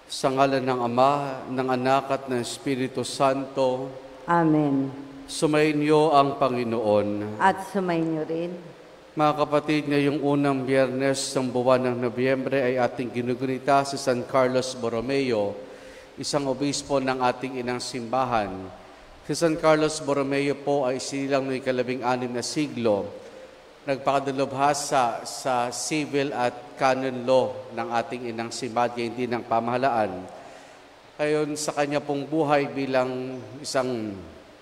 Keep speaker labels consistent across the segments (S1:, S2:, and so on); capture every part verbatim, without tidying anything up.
S1: Sa ngalan ng Ama, ng Anak at ng Espiritu Santo.
S2: Amen.
S1: Sumainyo ang Panginoon.
S2: At sumainyo rin.
S1: Mga kapatid, ngayong unang biyernes ng buwan ng Nobyembre ay ating ginugunita si San Carlos Borromeo, isang obispo ng ating inang simbahan. Si San Carlos Borromeo po ay sinilang noong ikalabing-anim na siglo. Nagpakadalubhasa sa civil at canon law ng ating inang simbahan, hindi ng pamahalaan. Ayon sa kanya pong buhay bilang isang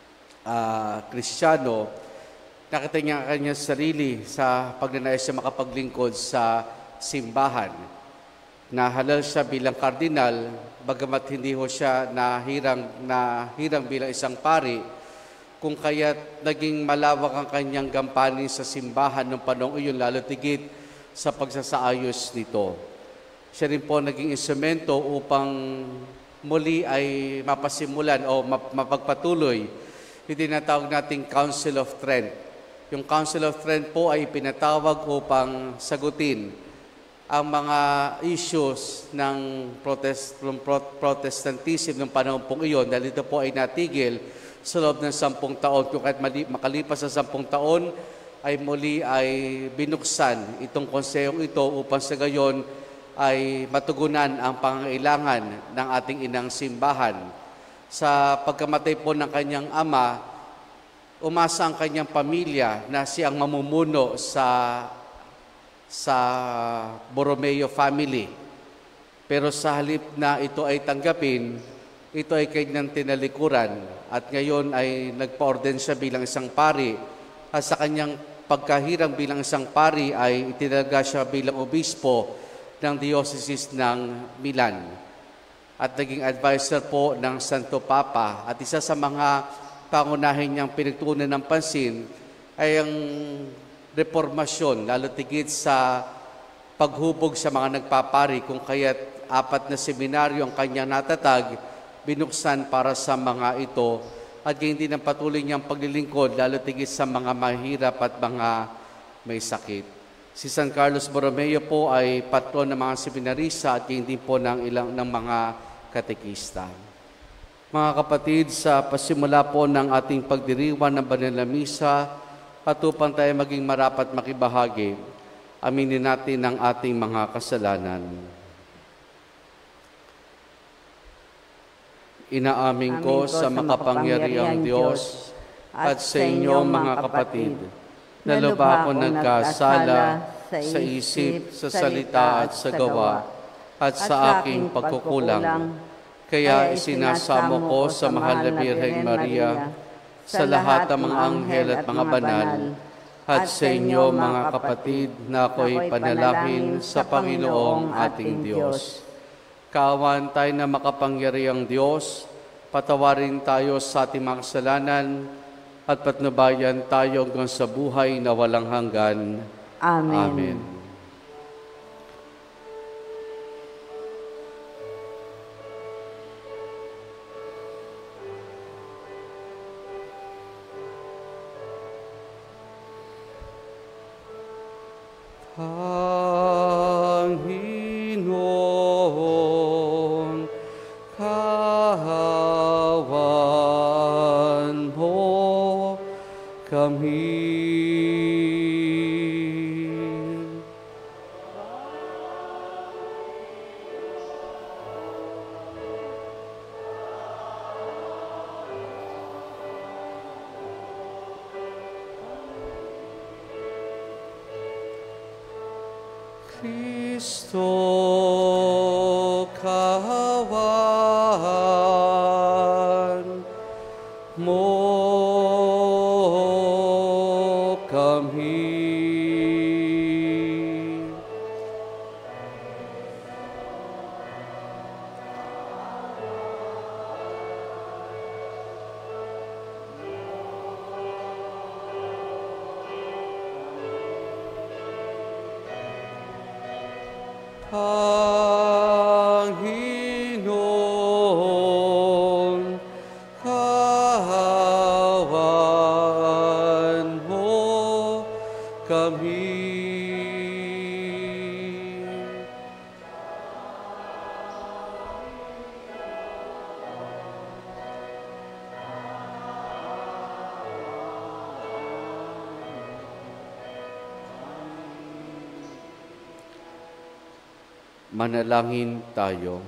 S1: uh, Kristiyano, nakita niya ang kanyang sarili sa pagnanais siya makapaglingkod sa simbahan. Nahalal siya bilang kardinal, bagamat hindi ho siya nahirang, nahirang bilang isang pari, kung kaya't naging malawak ang kanyang gampanin sa simbahan ng panahon iyon, lalo tigit sa pagsasaayos nito. Siya rin po naging instrumento upang muli ay mapasimulan o mapagpatuloy yung tinatawag nating Council of Trent. Yung Council of Trent po ay pinatawag upang sagutin ang mga issues ng protest, Protestantism ng panahon pong iyon, dahil ito po ay natigil sa loob ng sampung taon. Kung kahit makalipas sa sampung taon, ay muli ay binuksan itong konsehong ito upang sa gayon ay matugunan ang pangangailangan ng ating inang simbahan. Sa pagkamatay po ng kanyang ama, umasa ang kanyang pamilya na siyang mamumuno sa, sa Borromeo family. Pero sa halip na ito ay tanggapin, ito ay kanyang tinalikuran at ngayon ay nagpa-orden siya bilang isang pari at sa kanyang pagkahirang bilang isang pari ay itinalaga siya bilang obispo ng Diocese ng Milan at naging advisor po ng Santo Papa. At isa sa mga pangunahin niyang pinagtuunan ng pansin ay ang reformasyon, lalo tigit sa paghubog sa mga nagpapari, kung kaya't apat na seminaryo ang kanyang natatag, binuksan para sa mga ito at hindi ng patuloy niyang paglilingkod, lalo tigit sa mga mahirap at mga may sakit. Si San Carlos Borromeo po ay patron ng mga seminarista at hindi po ng ilang ng mga katekista. Mga kapatid, sa pasimula po ng ating pagdiriwang ng banal na misa, at upang tayo maging marapat makibahagi, aminin natin ang ating mga kasalanan. Inaamin ko sa makapangyarihang Diyos at sa inyo mga kapatid, na lubha ko nagkasala sa isip, sa salita at sa gawa, at sa aking pagkukulang. Kaya isinasamo ko sa mahal na Birheng Maria, sa lahat ng mga anghel at mga banal, at sa inyo mga kapatid, na ako'y panalangin sa Panginoong ating Diyos. Kaawan tayo na makapangyarihang Diyos, patawarin tayo sa ating mga kasalanan at patnubayan tayo hanggang sa buhay na walang hanggan.
S2: Amen.
S1: Amen. Panginoon, kahawan mo kami. Manalangin tayo.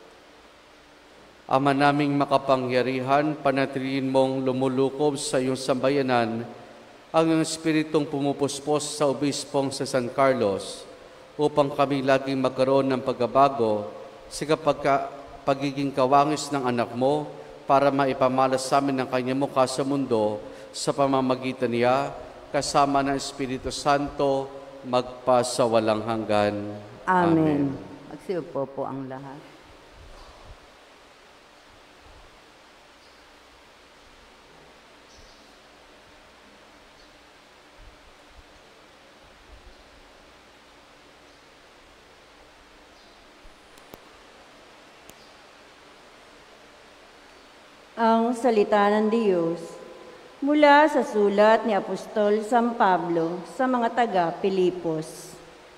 S1: Ama naming makapangyarihan, panatilihin mong lumulukob sa iyong sambayanan ang iyong Espiritong pumupuspos sa Obispong sa San Carlos upang kami laging magkaroon ng pagbabago sa kapagka, pagiging kawangis ng anak mo para maipamalas sa amin ang kanyang mukha sa mundo sa pamamagitan niya kasama ng Espiritu Santo magpasawalang hanggan.
S2: Amen. Magsiupo po ang lahat. Ang salita ng Diyos mula sa sulat ni Apostol San Pablo sa mga taga-Pilipos.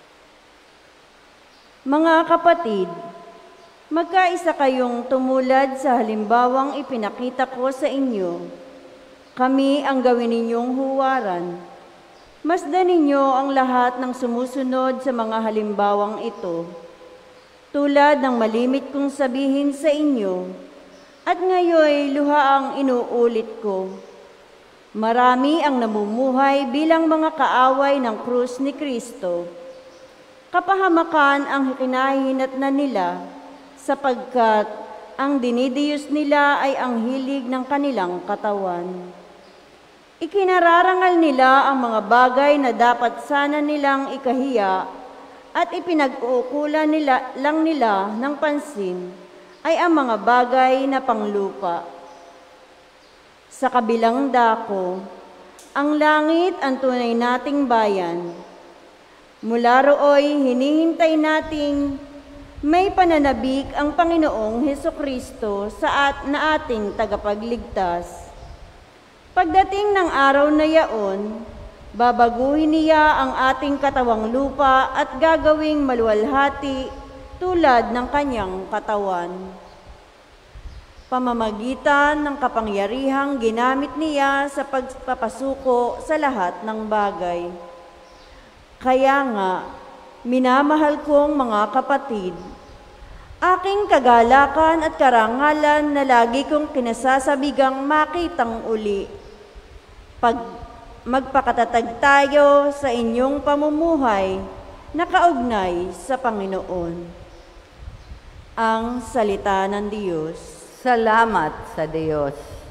S2: Mga kapatid, magkaisa kayong tumulad sa halimbawang ipinakita ko sa inyo. Kami ang gawin ninyong huwaran. Masdan ninyo ang lahat ng sumusunod sa mga halimbawang ito. Tulad ng malimit kong sabihin sa inyo, at ngayon luha ang inuulit ko. Marami ang namumuhay bilang mga kaaway ng krus ni Kristo. Kapahamakan ang kinahihinatnan nila sapagkat ang dinidiyos nila ay ang hilig ng kanilang katawan. Ikinararangal nila ang mga bagay na dapat sana nilang ikahiya at ipinag-uukulan nila, lang nila ng pansin ay ang mga bagay na panglupa. Sa kabilang dako, ang langit ang tunay nating bayan. Mula rooy, hinihintay nating may pananabik ang Panginoong Hesukristo sa at na ating tagapagligtas. Pagdating ng araw na yaon, babaguhin niya ang ating katawang lupa at gagawing maluwalhati tulad ng kanyang katawan. Pamamagitan ng kapangyarihang ginamit niya sa pagpapasuko sa lahat ng bagay. Kaya nga, minamahal kong mga kapatid, aking kagalakan at karangalan na lagi kong kinasasabigang makitang uli. Pag magpakatatag tayo sa inyong pamumuhay na kaugnay sa Panginoon. Ang salita ng Diyos.
S3: Salamat sa Diyos.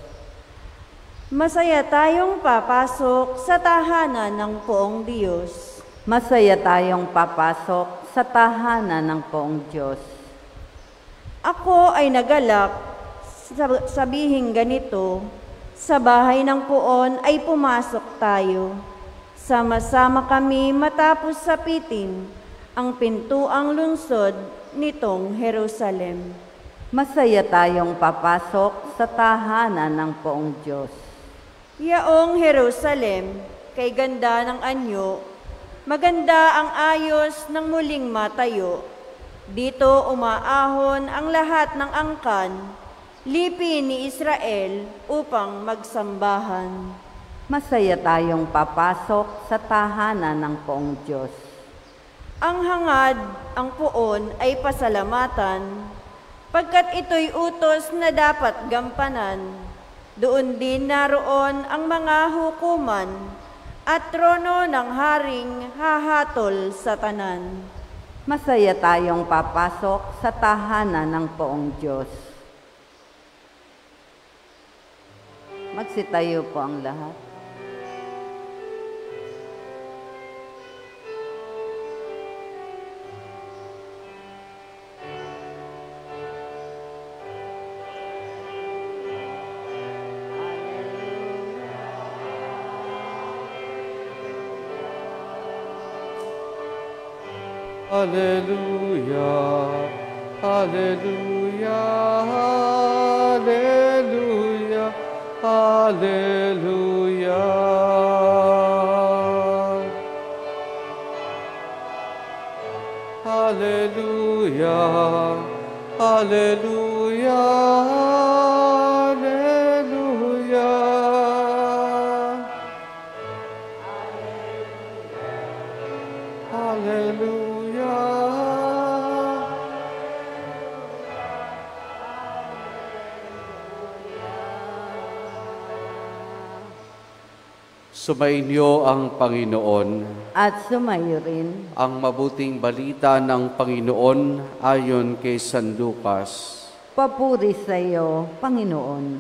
S2: Masaya tayong papasok sa tahanan ng Poong Diyos.
S3: Masaya tayong papasok sa tahanan ng Poong Diyos.
S2: Ako ay nagalak sabihin ganito, sa bahay ng Poon ay pumasok tayo. Sama-sama kami matapos sapitin ang pintuang lungsod nitong Jerusalem.
S3: Masaya tayong papasok sa tahanan ng Poong Diyos.
S2: Yaong Jerusalem, kay ganda ng anyo, maganda ang ayos ng muling matayo. Dito umaahon ang lahat ng angkan, lipi ni Israel upang magsambahan.
S3: Masaya tayong papasok sa tahanan ng Poong Diyos.
S2: Ang hangad, ang Poon ay pasalamatan, pagkat ito'y utos na dapat gampanan. Doon din naroon ang mga hukuman at trono ng haring hahatol sa tanan.
S3: Masaya tayong papasok sa tahanan ng Poong Diyos. Magsitayo po ang lahat.
S1: Hallelujah, hallelujah, hallelujah, hallelujah. Hallelujah, hallelujah, hallelujah. Hallelujah. Sumainyo ang Panginoon.
S3: At sumayo rin.
S1: Ang mabuting balita ng Panginoon ayon kay San Lucas.
S3: Papuri sa iyo, Panginoon.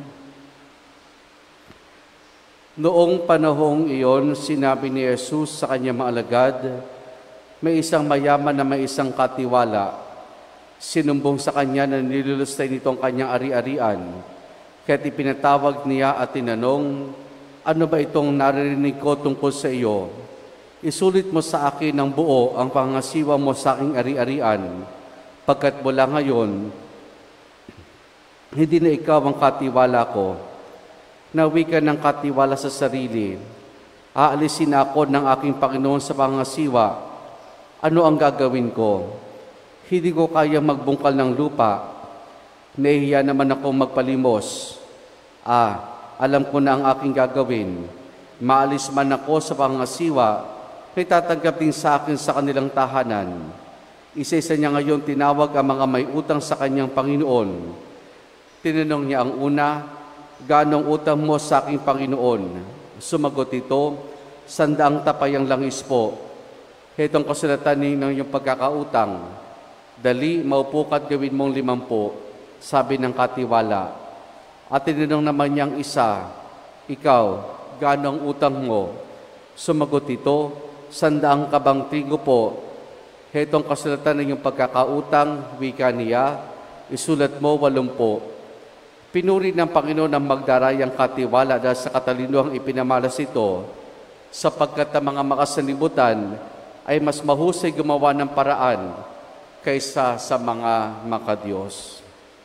S1: Noong panahong iyon, sinabi ni Jesus sa kanyang mga alagad, may isang mayaman na may isang katiwala. Sinumbong sa kanya na nilulustay nitong kanyang ari-arian. Kaya't ipinatawag niya at tinanong, ano ba itong naririnig ko tungkol sa iyo? Isulit mo sa akin ng buo ang pangasiwa mo sa aking ari-arian, pagkat mula ngayon, hindi na ikaw ang katiwala ko. Nawi ka ng katiwala sa sarili. Aalisin ako ng aking Panginoon sa pangasiwa. Ano ang gagawin ko? Hindi ko kaya magbungkal ng lupa. Nahihiya naman ako magpalimos. Ah, alam ko na ang aking gagawin. Maalis man ako sa pangasiwa, may tatanggap din sa akin sa kanilang tahanan. Isa-isa niya ngayon tinawag ang mga may utang sa kanyang Panginoon. Tinanong niya ang una, ganong utang mo sa aking Panginoon? Sumagot ito, sandaang tapayang langis po. Hetong kasulatan ng iyong pagkakautang. Dali, maupo ka't gawin mong limampu, sabi ng katiwala. At tinanong naman niyang isa, ikaw, ganong utang mo? Sumagot ito, sandaang kabang trigo po. Hetong kasulatan ng iyong pagkakautang, wika niya, isulat mo walumpo. Pinuri ng Panginoon ang magdarayang katiwala dahil sa katalinuhang ipinamalas ito, sapagkat ang mga makasalibutan ay mas mahusay gumawa ng paraan kaysa sa mga makadiyos.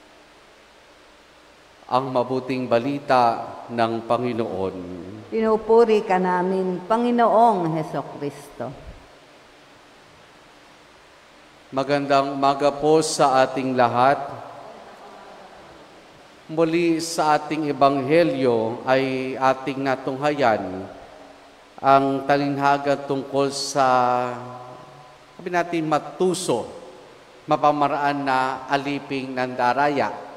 S1: Ang mabuting balita ng Panginoon.
S3: Pinupuri ka namin, Panginoong Hesukristo.
S1: Magandang umaga po sa ating lahat. Muli sa ating ebanghelyo ay ating natunghayan ang talinhaga tungkol sa, sabi natin, matuso, mapamaraan na aliping ng daraya.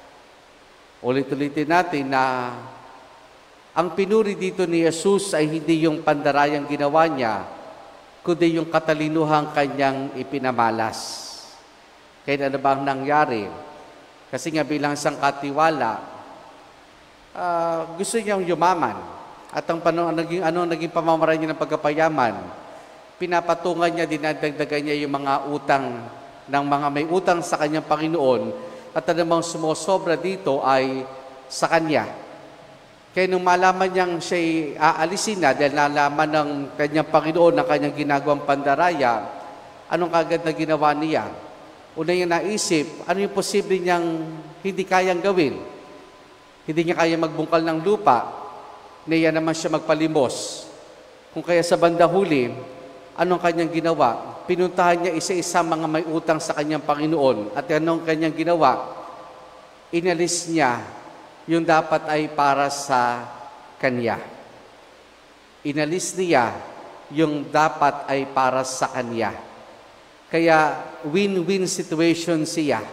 S1: Ulit-ulitin natin na ang pinuri dito ni Jesus ay hindi yung pandarayang ginawa niya, kundi yung katalinuhang kanyang ipinamalas. Kaya ano ba ang nangyari? Kasi nga bilang isang katiwala, uh, gusto niyang yumaman. At ang pano, naging, ano naging pamamaraan niya ng pagkapayaman, pinapatungan niya, dinadagdagan niya yung mga utang ng mga may utang sa kanyang Panginoon, at anumang sumusobra dito ay sa kanya. Kaya nung malaman niyang siya'y aalisin na dahil nalaman ng kanyang Panginoon na kanyang ginagawang pandaraya, anong kagad na ginawa niya? Una niya naisip, ano yung posible niyang hindi kayang gawin? Hindi niya kaya magbungkal ng lupa, niya naman siya magpalimos. Kung kaya sa bandang huli, anong kanyang ginawa? Pinuntahan niya isa-isa mga may utang sa kanyang Panginoon. At anong kanyang ginawa? Inalis niya yung dapat ay para sa kanya. Inalis niya yung dapat ay para sa kanya. Kaya win-win situation siya.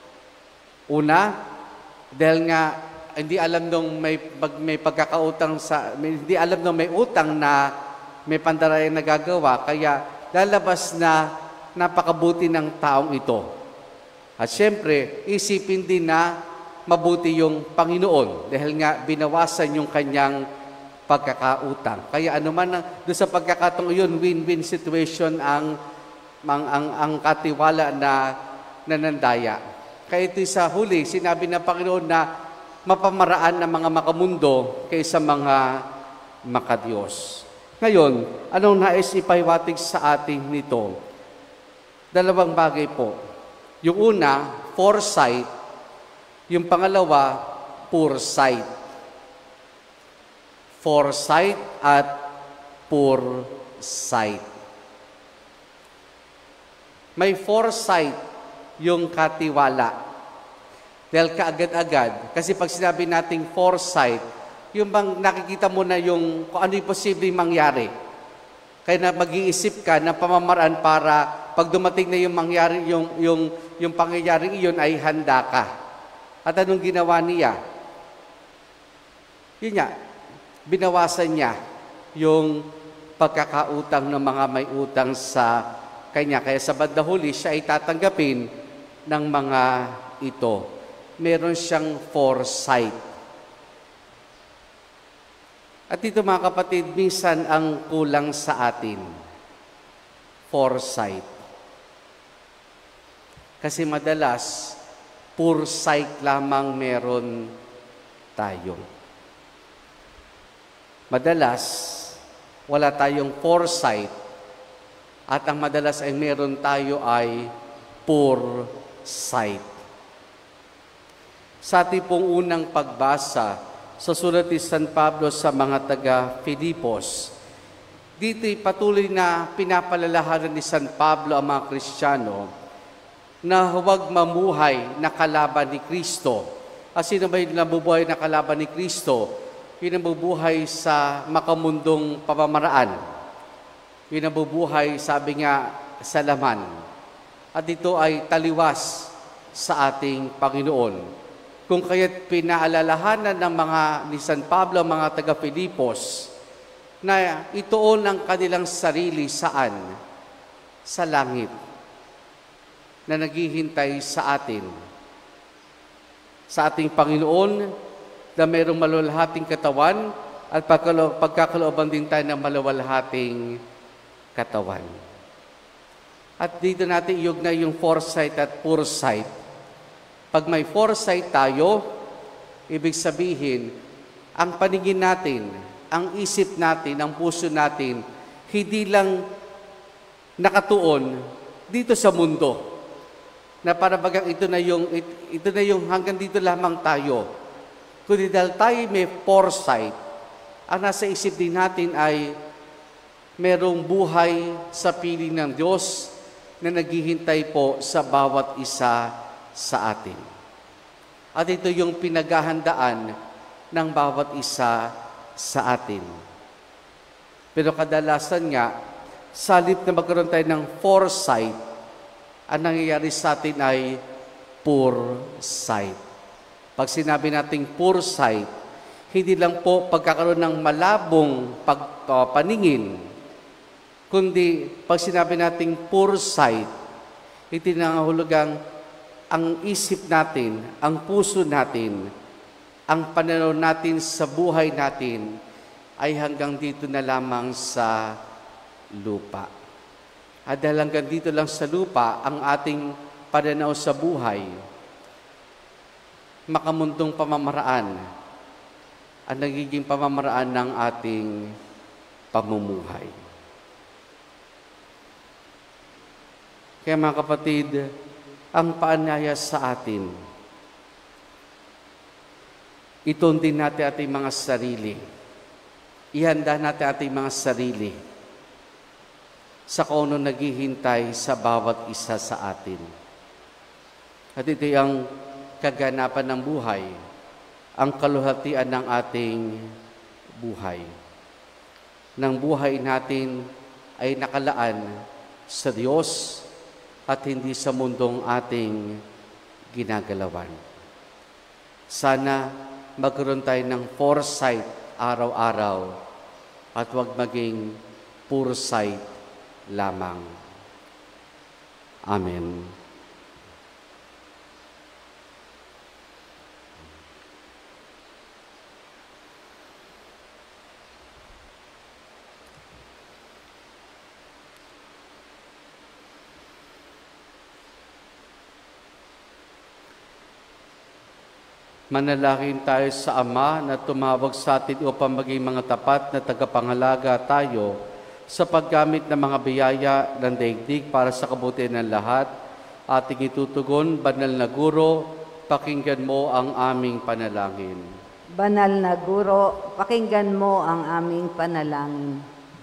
S1: Una, dahil nga hindi alam nung may, pag, may pagkakautang sa, may, hindi alam nung may utang na may pandaraya na gagawa, kaya lalabas na napakabuti ng taong ito. At syempre, isipin din na mabuti yung Panginoon dahil nga binawasan yung kanyang pagkakautang. Kaya ano man, doon sa pagkakataong yun, win-win situation ang, ang, ang, ang katiwala na nanandaya. Kaya ito sa huli, sinabi ng Panginoon na mapamaraan ng mga makamundo kaysa mga makadiyos. Ngayon, anong nais ipahiwatig sa atin nito? Dalawang bagay po. Yung una, foresight. Yung pangalawa, poor sight. Foresight at poor sight. May foresight yung katiwala. Dahil kaagad-agad. Kasi pag sinabi nating foresight, yung bang nakikita mo na yung kung ano yung posibleng mangyari. Kaya na mag-iisip ka ng pamamaraan para pag dumating na yung mangyari, yung, yung, yung pangyayaring iyon ay handa ka. At anong ginawa niya? Yun nga, binawasan niya yung pagkakautang ng mga may utang sa kanya. Kaya sa bandang huli, siya ay tatanggapin ng mga ito. Meron siyang foresight. At ito mga kapatid, minsan ang kulang sa atin. Foresight. Kasi madalas, poor sight lamang meron tayo. Madalas, wala tayong foresight at ang madalas ay meron tayo ay poor sight. Sa ating pong unang pagbasa sa sulat ni San Pablo sa mga taga-Filipos, dito'y patuloy na pinapalalahanan ni San Pablo ang mga Kristiyano na huwag mamuhay na kalaban ni Kristo. At sino ba yung nabubuhay na kalaban ni Kristo? Yung nabubuhay sa makamundong pamamaraan. Yung nabubuhay, sabi nga, sa laman. At ito ay taliwas sa ating Panginoon. Kung kaya't pinaalalahanan ng mga ni San Pablo, mga taga-Filipos, na ituon ang kanilang sarili saan? Sa langit, na naghihintay sa atin. Sa ating Panginoon, na mayroong maluwalhating katawan at pagkakalooban din tayo ng maluwalhating katawan. At dito natin iugnay yung foresight at foresight. Pag may foresight tayo, ibig sabihin, ang paningin natin, ang isip natin, ang puso natin, hindi lang nakatuon dito sa mundo. Na para bagang ito na yung, ito na yung hanggang dito lamang tayo. Kundi dahil tayo may foresight, ang nasa isip din natin ay merong buhay sa piling ng Diyos na naghihintay po sa bawat isa sa atin. At ito yung pinaghahandaan ng bawat isa sa atin. Pero kadalasan nga, salip na magkaroon tayo ng foresight, ang nangyayari sa atin ay poor sight. Pag sinabi nating poor sight, hindi lang po pagkakaroon ng malabong pagpaningin, kundi pag sinabi nating poor sight, hindi nangahulugang ang isip natin, ang puso natin, ang pananaw natin sa buhay natin ay hanggang dito na lamang sa lupa. At dahil hanggang dito lang sa lupa, ang ating pananaw sa buhay, makamundong pamamaraan ang nagiging pamamaraan ng ating pamumuhay. Kaya mga kapatid, ang paanyaya sa atin, ituon din natin ating mga sarili. Ihanda natin ating mga sarili sa kung ano naghihintay sa bawat isa sa atin. At ito ang kaganapan ng buhay, ang kaluhatian ng ating buhay. Nang buhay natin ay nakalaan sa Diyos at hindi sa mundong ating ginagalawan. Sana magkaroon tayo ng foresight araw-araw at huwag maging poor sight lamang. Amen. Manalangin tayo sa Ama na tumawag sa atin upang maging mga tapat na tagapangalaga tayo sa paggamit ng mga biyaya ng daigdig para sa kabutihan ng lahat. Ating itutugon, Banal na Guro, pakinggan mo ang aming panalangin.
S3: Banal na Guro, pakinggan mo ang aming panalangin.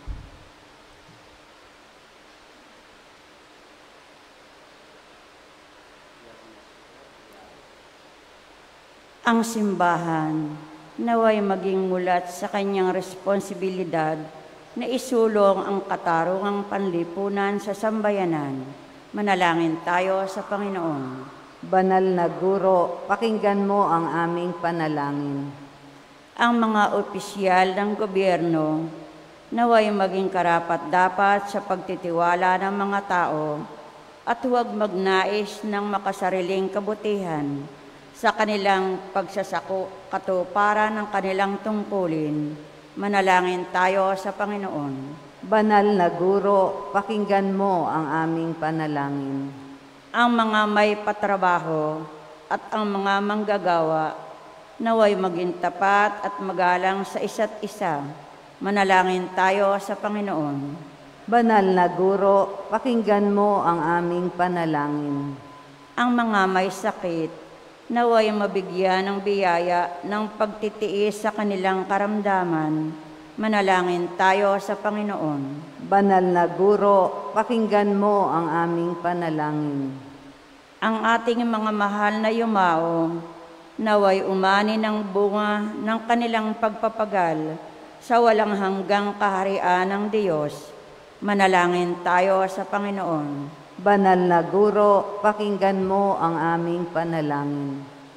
S2: Ang simbahan naway maging mulat sa kanyang responsibilidad na isulong ang katarungang panlipunan sa sambayanan. Manalangin tayo sa Panginoon.
S3: Banal na Guro, pakinggan mo ang aming panalangin.
S2: Ang mga opisyal ng gobyerno naway maging karapat-dapat sa pagtitiwala ng mga tao at huwag magnais ng makasariling kabutihan sa kanilang pagsasako katuparan ng kanilang tungkulin. Manalangin tayo sa Panginoon.
S3: Banal na Guro, pakinggan mo ang aming panalangin.
S2: Ang mga may patrabaho at ang mga manggagawa, naway maging tapat at magalang sa isa't isa. Manalangin tayo sa Panginoon.
S3: Banal na Guro, pakinggan mo ang aming panalangin.
S2: Ang mga may sakit, naway mabigyan ng biyaya ng pagtitiis sa kanilang karamdaman. Manalangin tayo sa Panginoon.
S3: Banal na Guro, pakinggan mo ang aming panalangin.
S2: Ang ating mga mahal na yumao, naway umani ng bunga ng kanilang pagpapagal sa walang hanggang kaharian ng Diyos. Manalangin tayo sa Panginoon.
S3: Banal na Guro, pakinggan mo ang aming panalangin.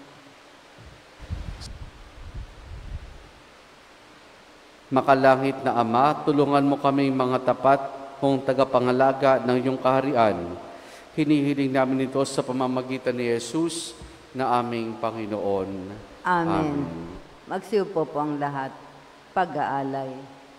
S1: Makalangit na Ama, tulungan mo kaming mga tapat mong tagapangalaga ng iyong kaharian. Hinihiling namin ito sa pamamagitan ni Jesus na aming Panginoon.
S3: Amen.
S1: Amen.
S3: Magsiupo po ang lahat. Pag-aalay.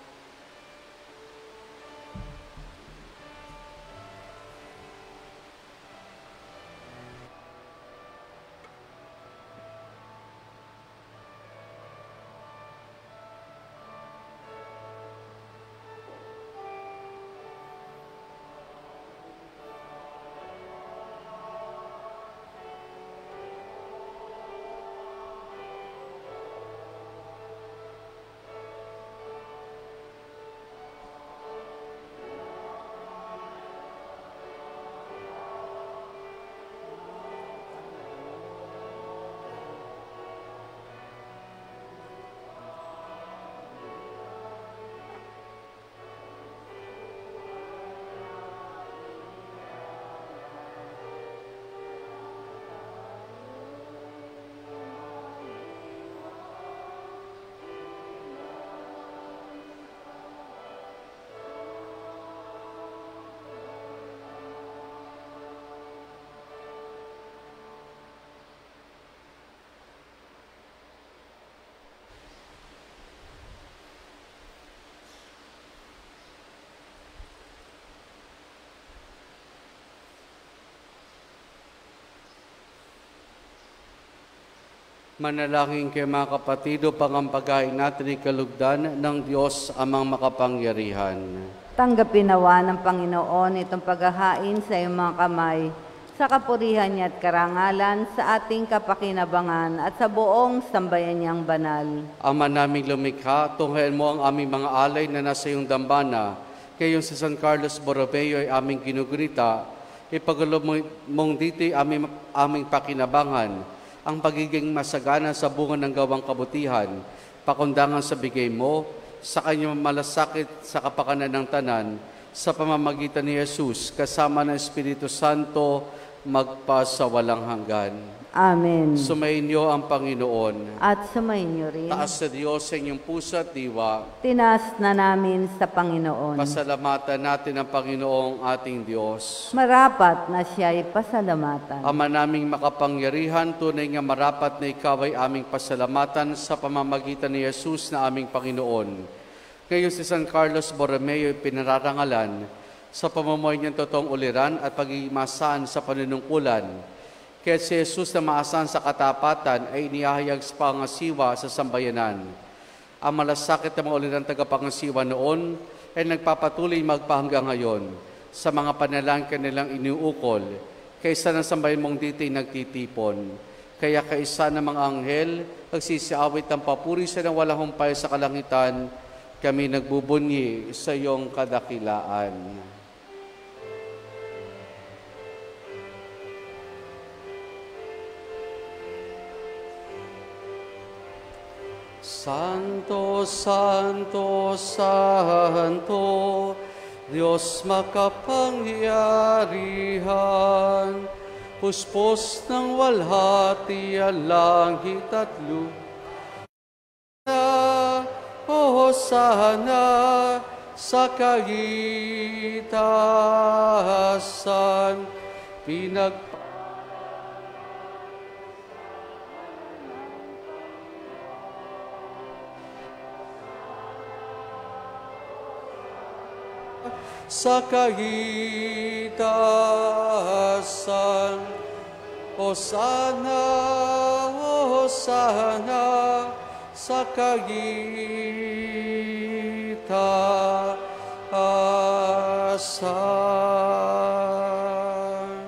S1: Manalangin kayo mga kapatido, pangampagain natin ang kalugdan ng Diyos amang makapangyarihan.
S3: Tanggapin nawa ng Panginoon itong paghahain sa iyong mga kamay, sa kapurihan niya at karangalan, sa ating kapakinabangan at sa buong sambayan niyang banal.
S1: Ama naming lumikha, tunghayan mo ang aming mga alay na nasa iyong dambana. Kayong sa San Carlos Borromeo ay aming ginugunita. Ipagalob mong dito'y aming, aming pakinabangan, ang pagiging masagana sa bunga ng gawang kabutihan, pakundangan sa bigay mo, sa kanyang malasakit sa kapakanan ng tanan, sa pamamagitan ni Jesus, kasama ng Espiritu Santo, magpa sa walang hanggan.
S3: Amen.
S1: Sumainyo ang Panginoon.
S3: At sumainyo rin.
S1: Taas sa Diyos sa inyong puso at diwa.
S3: Tinas na namin sa Panginoon.
S1: Pasalamatan natin ang Panginoong ating Diyos.
S3: Marapat na siya'y pasalamatan.
S1: Ama naming makapangyarihan, tunay nga marapat na ikaw ay aming pasalamatan sa pamamagitan ni Jesus na aming Panginoon. Kayo si San Carlos Borromeo ay pinararangalan sa pamumuhay niyang totoong uliran at pag-imasaan sa panunungkulan. Kaya si Jesus na maasahan sa katapatan ay inihahayag sa pangasiwa sa sambayanan. Ang malasakit ng mga ulirang tagapangasiwa noon ay nagpapatuloy magpahanggang ngayon sa mga panalangin kanilang iniukol, kaysa ng sambayan mong dito'y nagtitipon. Kaya kaisa ng mga anghel, nagsisiawit ng papuri sa nang walang humpay sa kalangitan, kami nagbubunyi sa iyong kadakilaan. Santo, Santo, Santo, Diyos makapangyarihan, puspos ng walhati ang langit at lupa. Hosana, sa kaitasan, pinag sa kaitasan, Hosana, Hosana, sa kaitasan.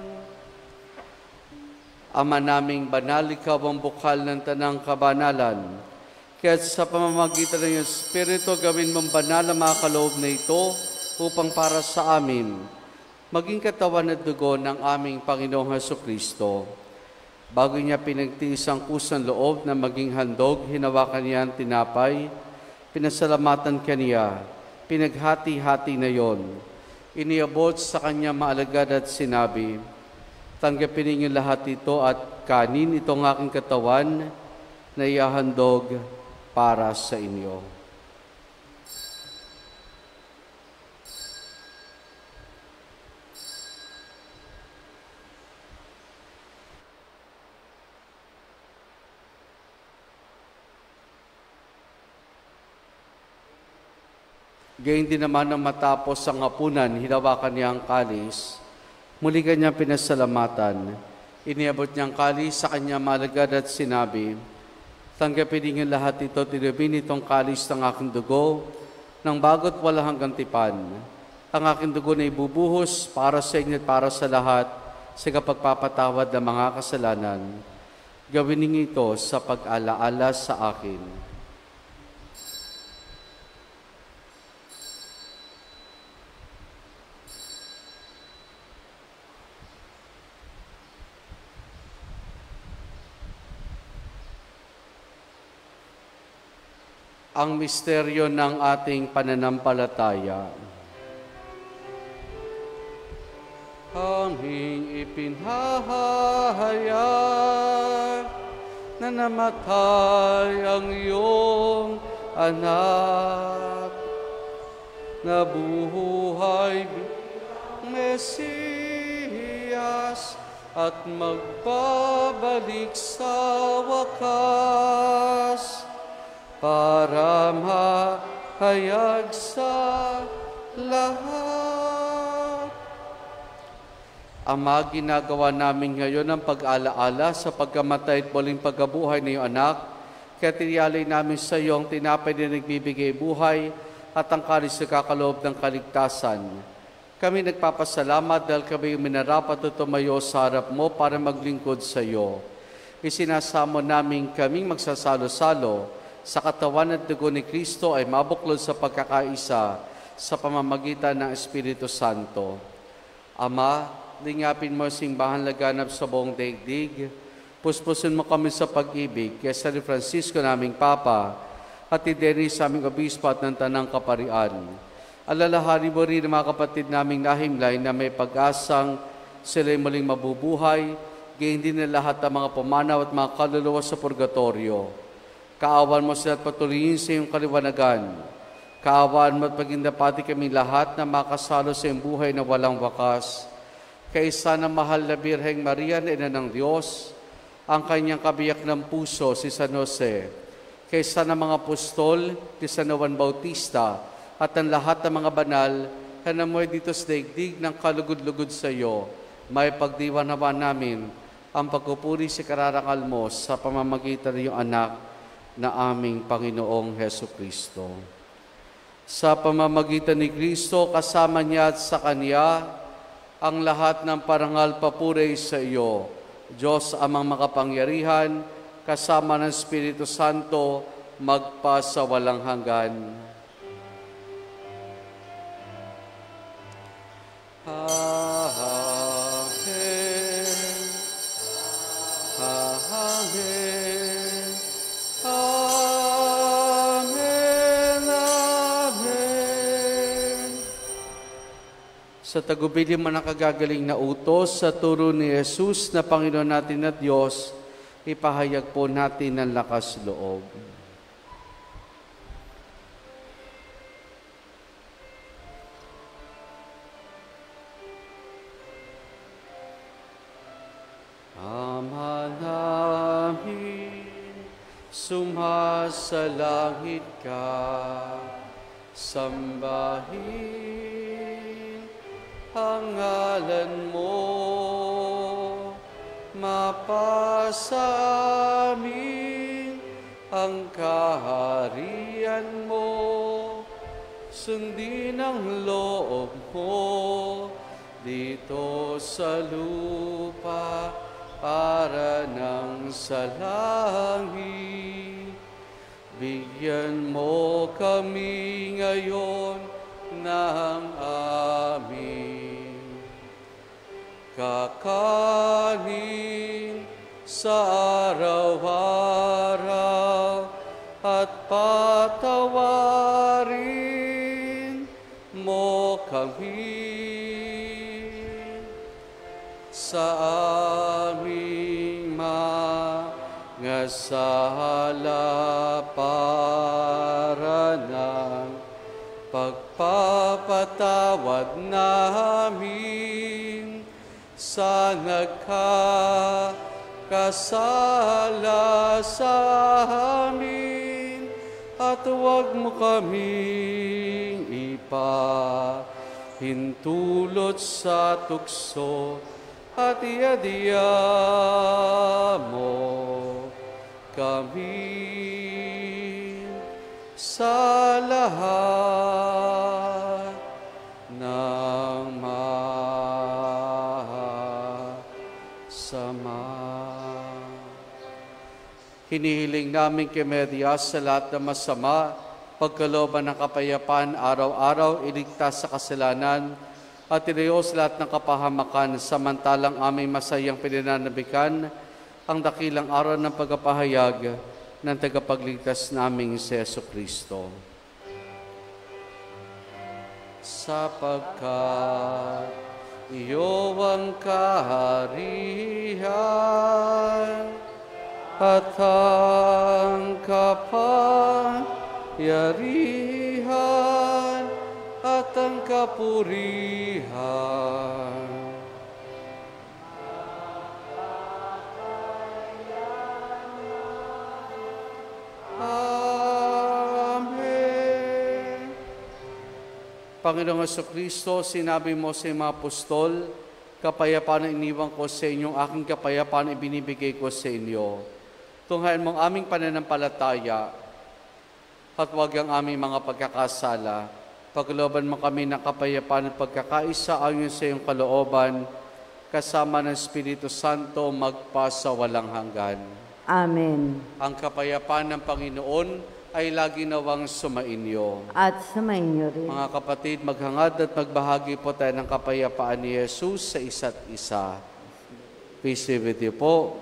S1: Ama naming banal, ikaw ang bukal ng tanang kabanalan. Kaya sa pamamagitan ng iyong Espiritu, gawin mong banal ang mga kaloob na ito upang para sa amin, maging katawan at dugo ng aming Panginoong Hesukristo. Bago niya pinagtiis ang kusang loob na maging handog, hinawakan niya ang tinapay, pinasalamatan kaniya, pinaghati-hati na yon. Iniabot sa kanya maalagad at sinabi, tanggapin ninyo lahat ito at kanin, itong aking katawan na iahandog para sa inyo. Gayun din naman nang matapos ang hapunan, hinawakan niya ang kalis. Muli kanyang pinasalamatan. Iniabot niya ang kalis sa kanya malagad at sinabi, tanggapin niyo lahat ito, tinubin itong kalis ng aking dugo, ng bago't wala hanggang tipan. Ang aking dugo na ibubuhos para sa inyo at para sa lahat sa kapagpapatawad ng mga kasalanan. Gawin niyo ito sa pag-alaala sa akin. Ang misteryo ng ating pananampalataya. Aming ipinahayag na namatay ang iyong anak, na buhay Mesiyas at magbabalik sa wakas, para mahayag sa lahat. Ama, ginagawa namin ngayon ang pag-alaala sa pagkamatay at muling pagkabuhay ng iyong anak, kaya tiniyalay namin sa iyo ang tinapay na nagbibigay buhay at ang kalis na kakaloob ng kaligtasan. Kami nagpapasalamat dahil kami minarapat at tumayo sa harap mo para maglingkod sa iyo. Isinasamo namin kaming magsasalo-salo sa katawan at dugo ni Kristo ay mabuklod sa pagkakaisa sa pamamagitan ng Espiritu Santo. Ama, lingapin mo simbahan laganap sa buong daigdig. Puspusin mo kami sa pag-ibig kay San Francisco naming Papa at ni Dennis sa aming obispo at ng Tanang Kaparian. Alalahanin mo rin ang mga kapatid naming nahimlay na may pag-asang sila'y muling mabubuhay, gayon din na lahat ng mga pumanaw at mga kaluluwa sa purgatorio. Kaawan mo sila at patuloyin sa iyong kaliwanagan. Kaawan mo at pagindapati kami lahat na makasalo sa iyong buhay na walang wakas. Kaisa na mahal na Birheng Maria na Ina ng Diyos, ang kanyang kabiyak ng puso, si San Jose. Kaisa na mga apostol, ni San Juan Bautista, at ang lahat ng mga banal, kanamoy dito sa daigdig ng kalugod-lugod sa iyo, may pagdiwan naman namin ang pagpupuri sa kararangal mo sa pamamagitan ng iyong anak, na aming Panginoong Hesukristo. Sa pamamagitan ni Kristo, kasama niya at sa Kanya, ang lahat ng parangal papuri sa iyo, Diyos amang makapangyarihan, kasama ng Espiritu Santo, magpa sa walang hanggan. Amen. Amen. Sa tagubilin mo ng kagagaling na utos sa turo ni Jesus na Panginoon natin at Diyos, ipahayag po natin ng lakas loob. sumasalangit ka, sambahin ang ngalan mo, mapasa amin ang kaharian mo, sundin ang loob mo dito sa lupa para nang sa langit. Bigyan mo kami ngayon ng aming kakanin sa araw-araw at patawarin mo kami sa aming mga sala para ng pagpapatawad namin sa nagkakasala sa amin, at huwag mo kaming ipahintulot sa tukso, at iadya mo kami sa lahat ng masama. Hinihiling namin kay Maria sa lahat ng masama, pagkalooban ng kapayapaan, araw-araw iligtas sa kasalanan, at ilios lahat ng kapahamakan, samantalang aming masayang pinananabikan ang dakilang araw ng pagpapahayag ng tagapagligtas naming si Jesucristo. Sapagkat iyo ang kaharian at ang kapangyarihan at ang kapurihan Amen. Panginoong Jesucristo, sinabi mo sa mga apostol, kapayapaan ang iniwan ko sa inyo, aking kapayapaan ibinibigay ko sa inyo. Tunghayan mong aming pananampalataya at huwag ang aming mga pagkakasala. Paglooban mo kami ng kapayapaan at pagkakaisa ayon sa iyong kalooban, kasama ng Espiritu Santo magpasa walang hanggan.
S3: Amen.
S1: Ang kapayapaan ng Panginoon ay lagi nawang sumainyo.
S3: At sumainyo rin.
S1: Mga kapatid, maghangad at magbahagi po tayo ng kapayapaan ni Jesus sa isa't isa. Peace be with you po.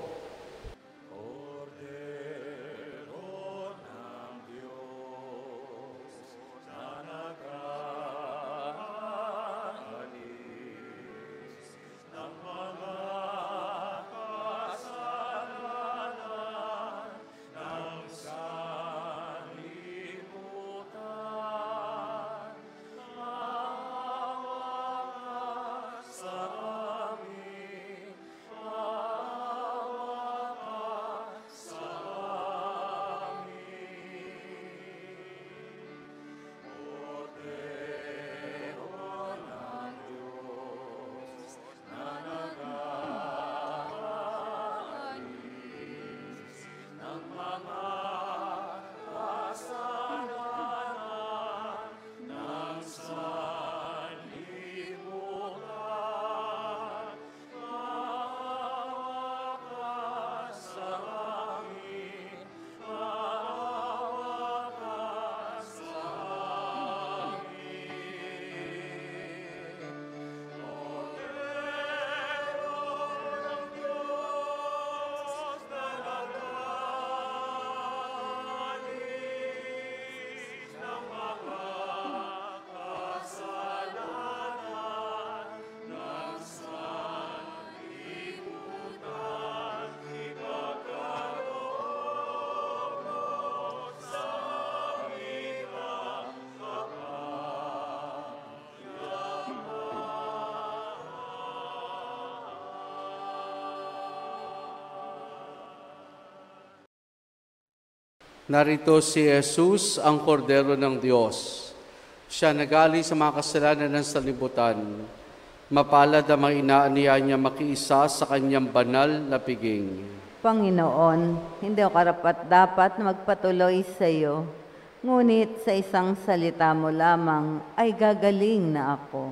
S1: Narito si Jesus, ang kordero ng Diyos. Siya nagali sa mga kasalanan ng sanlibutan. Mapalad ang mga inaaniya niya makiisa sa kanyang banal na piging.
S3: Panginoon, hindi ako karapat-dapat na magpatuloy sa iyo, ngunit sa isang salita mo lamang ay gagaling na ako.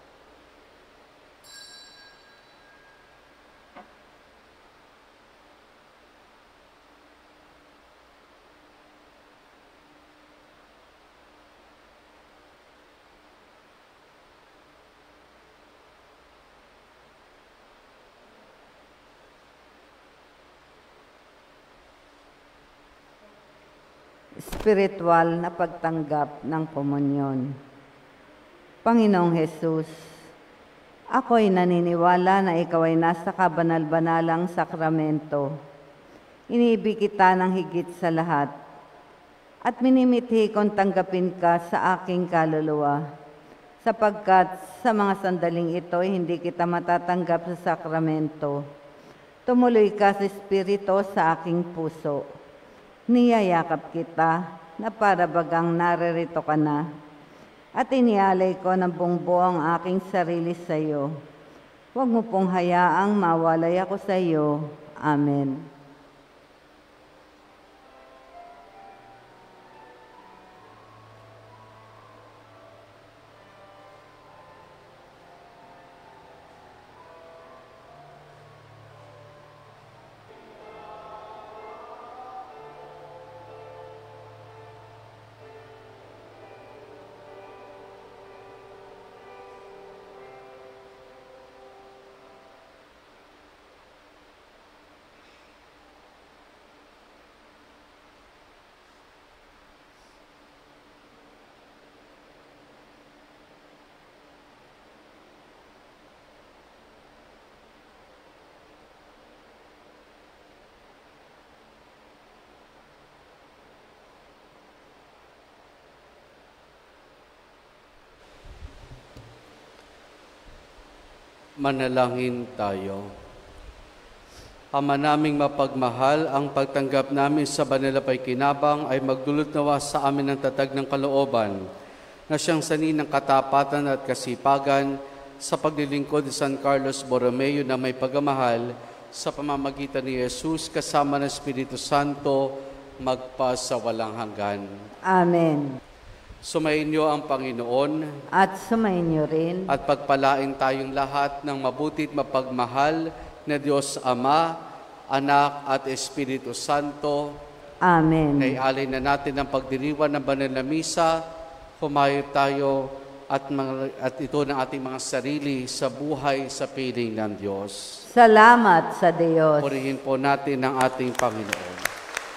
S3: Spiritual na pagtanggap ng komunyon. Panginoong Hesus, ako'y naniniwala na ikaw ay nasa kabanal-banalang sakramento. Iniibig kita ng higit sa lahat at minimithi kong tanggapin ka sa aking kaluluwa, sapagkat sa mga sandaling ito hindi kita matatanggap sa sakramento. Tumuloy ka sa Espiritu sa aking puso. Niyayakap kita na para bagang naririto ka na at inialay ko ng bungbo ang aking sarili sa iyo. Huwag mo pong hayaang mawalay ako sa iyo. Amen.
S1: Manalangin tayo. Ama naming mapagmahal, ang pagtanggap namin sa banal na pakikinabang ay magdulot nawa sa amin ng tatag ng kalooban na siyang sanhi ng katapatan at kasipagan sa paglilingkod ni San Carlos Borromeo na may pagmamahal sa pamamagitan ni Jesus kasama ng Espiritu Santo magpa sa walang hanggan.
S3: Amen.
S1: Sumainyo ang Panginoon
S3: At sumainyo rin.
S1: at pagpalain tayong lahat ng mabuti't mapagmahal na Diyos Ama, Anak at Espiritu Santo.
S3: Amen.
S1: Naialay na natin ang pagdiriwan ng banal na misa. Humayo tayo at, mga, at ito ng ating mga sarili sa buhay sa piling ng Diyos.
S3: Salamat sa Diyos.
S1: Purihin po natin ang ating Panginoon.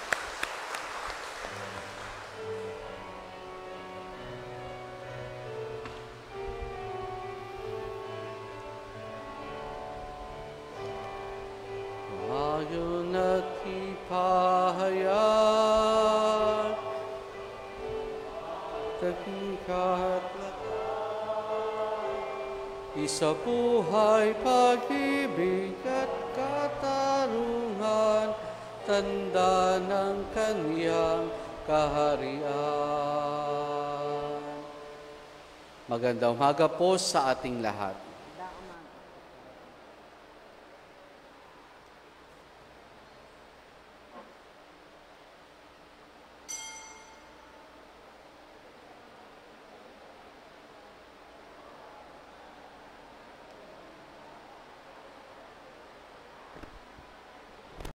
S1: Ayon at ipahayag, tagikat isa buhay, pag-ibig at katarungan, tanda ng kaniyang kaharian. Magandang umaga po sa ating lahat.